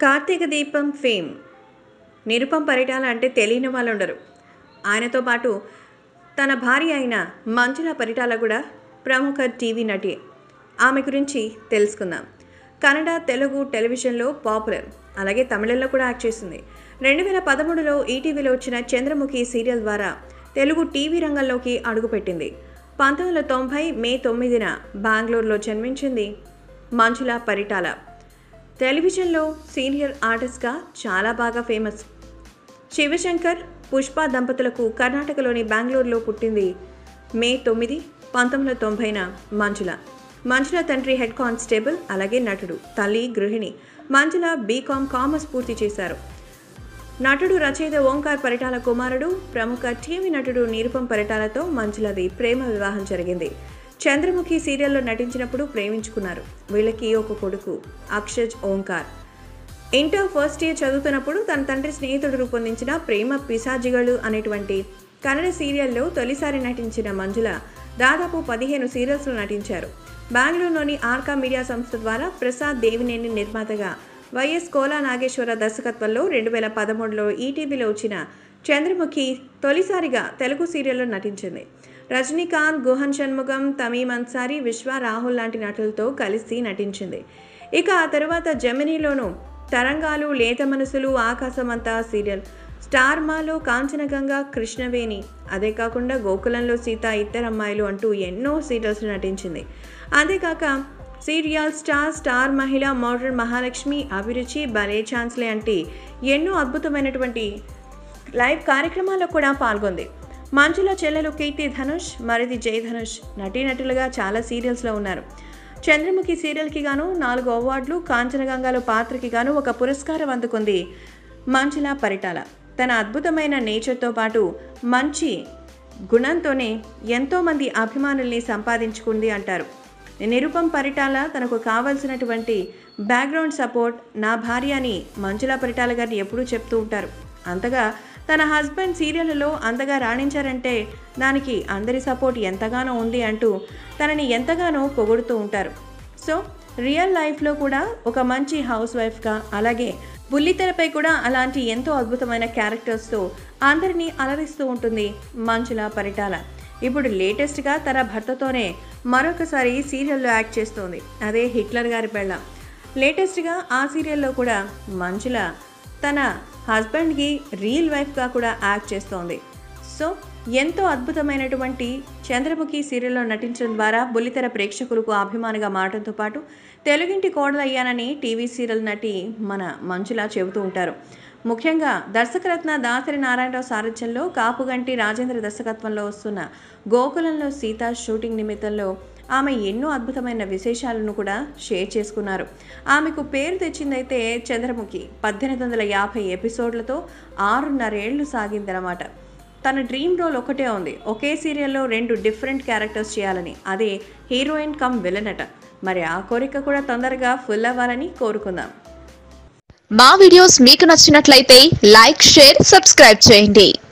కార్తీక దీపం ఫేమ్ నిరుపం పరిటాల అంటే తెలియని వాళ్ళు ఉండరు. ఆయనతో పాటు తన భార్య అయిన మంజుల పరిటాల కూడా ప్రముఖ టీవీ నటి. ఆమె గురించి తెలుసుకుందాం. కన్నడ, తెలుగు టెలివిజన్లో పాపులర్, అలాగే తమిళంలో కూడా యాక్ట్ చేసింది. 2013లో ఈటీవీలో వచ్చిన చంద్రముఖి సీరియల్ ద్వారా తెలుగు టీవీ రంగంలోకి అడుగుపెట్టింది. 1990 మే 9న బెంగళూరులో జన్మించింది మంజుల పరిటాల. టెలివిజన్లో సీనియర్ ఆర్టిస్ట్గా చాలా బాగా ఫేమస్. శివశంకర్, పుష్ప దంపతులకు కర్ణాటకలోని బెంగళూరులో పుట్టింది మే 9, 1990న మంజుల తండ్రి హెడ్ కానిస్టేబుల్, అలాగే నటుడు. తల్లి గృహిణి. మంజుల బీకామ్ కామర్స్ పూర్తి చేశారు. నటుడు, రచయిత ఓంకార్ పరిటాల కుమారుడు. ప్రముఖ టీవీ నటుడు నిరుపం పరిటాలతో మంజులది ప్రేమ వివాహం జరిగింది. చంద్రముఖి సీరియల్లో నటించినప్పుడు ప్రేమించుకున్నారు. వీళ్ళకి ఒక కొడుకు Akshaj Omkar. Inter first year చదువుతున్నప్పుడు తన తండ్రి స్నేహితుడు రూపొందించిన ప్రేమ పిశాజిగలు అనేటువంటి కన్నడ సీరియల్లో తొలిసారి నటించిన మంజుల దాదాపు 15 సీరియల్స్లో నటించారు. బెంగళూరులోని ఆర్కా మీడియా సంస్థ ద్వారా ప్రసాద్ దేవినేని నిర్మాతగా వైఎస్ కోలా నాగేశ్వర దర్శకత్వంలో 2013లో ఈటీవీలో వచ్చిన చంద్రముఖి తొలిసారిగా తెలుగు సీరియల్లో నటించింది. రజనీకాంత్, గుహన్ షణ్ముగం, తమీమ్ అన్సారీ, విశ్వ, రాహుల్ లాంటి నటులతో కలిసి నటించింది. ఇక ఆ తరువాత జెమినీలోనూ తరంగాలు, లేత మనసులు, ఆకాశమంతా సీరియల్, స్టార్ మాలో కాంచనగంగా, కృష్ణవేణి, అదే కాకుండా గోకులంలో సీత, ఇద్దరమ్మాయిలు అంటూ ఎన్నో సీరియల్స్లో నటించింది. అంతేకాక serial star Mahila, modern Mahalakshmi, Abhiruchi, Bhale ఛాన్స్లే అంటే ఎన్నో అద్భుతమైనటువంటి లైవ్ కార్యక్రమాల్లో కూడా పాల్గొంది. మంజుల చెల్లెలు కీర్తి ధనుష్, మరిది జై ధనుష్ నటీనటులుగా చాలా సీరియల్స్లో ఉన్నారు. చంద్రముఖి సీరియల్కి గాను 4 అవార్డులు, కాంచనగంగాలో పాత్రకి గాను 1 పురస్కారం అందుకుంది మంజుల పరిటాల. తన అద్భుతమైన నేచర్తో పాటు మంచి గుణంతోనే ఎంతోమంది అభిమానుల్ని సంపాదించుకుంది అంటారు. నిరుపం పరిటాల తనకు కావాల్సినటువంటి బ్యాక్గ్రౌండ్ సపోర్ట్ నా భార్య అని మంజుల పరిటాల గారిని ఎప్పుడూ చెప్తూ ఉంటారు. అంతగా తన హస్బెండ్ సీరియళ్లలో అంతగా రాణించారంటే దానికి అందరి సపోర్ట్ ఎంతగానో ఉంది అంటూ తనని ఎంతగానో పొగుడుతూ ఉంటారు. సో రియల్ లైఫ్లో కూడా ఒక మంచి హౌస్ వైఫ్గా, అలాగే బుల్లితెరపై కూడా అలాంటి ఎంతో అద్భుతమైన క్యారెక్టర్స్తో అందరినీ అలరిస్తూ ఉంటుంది మంజుల పరిటాల. ఇప్పుడు లేటెస్ట్గా తన భర్తతోనే మరొకసారి సీరియల్లో యాక్ట్ చేస్తోంది. అదే హిట్లర్ గారి పెళ్ళాం. లేటెస్ట్గా ఆ సీరియల్లో కూడా మంజుల తన హస్బెండ్కి రియల్ వైఫ్గా కూడా యాక్ట్ చేస్తోంది. సో ఎంతో అద్భుతమైనటువంటి చంద్రముఖి సీరియల్లో నటించడం ద్వారా బుల్లితెర ప్రేక్షకులకు అభిమానిగా మారడంతో పాటు తెలుగింటి కోడలయ్యానని టీవీ సీరియల్ నటి మన మంజుల చెబుతూ ఉంటారు. ముఖ్యంగా దర్శకరత్న దాసరి నారాయణరావు సారథ్యంలో కాపుగంటి రాజేంద్ర దర్శకత్వంలో వస్తున్న గోకులంలో సీత షూటింగ్ నిమిత్తంలో ఆమె ఎన్నో అద్భుతమైన విశేషాలను కూడా షేర్ చేసుకున్నారు. ఆమెకు పేరు తెచ్చిందైతే చంద్రముఖి 1850 ఎపిసోడ్లతో 6.5 ఏళ్లు సాగిందన్నమాట. తన డ్రీమ్ రోల్ ఒకటే ఉంది, ఒకే సీరియల్లో 2 డిఫరెంట్ క్యారెక్టర్స్ చేయాలని. అదే హీరోయిన్ కమ్ విలన్ అట. మరి ఆ కోరిక కూడా తొందరగా ఫుల్ అవ్వాలని కోరుకుందాం. మా వీడియోస్ మీకు నచ్చినట్లయితే లైక్, షేర్, సబ్స్క్రైబ్ చేయండి.